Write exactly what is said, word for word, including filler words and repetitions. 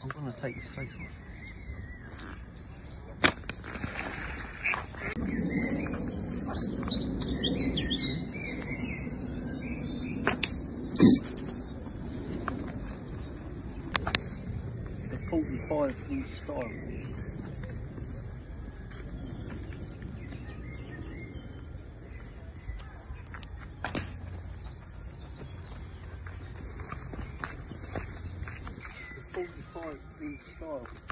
I'm gonna take his face off. The forty-five inch style. The forty-five inch style.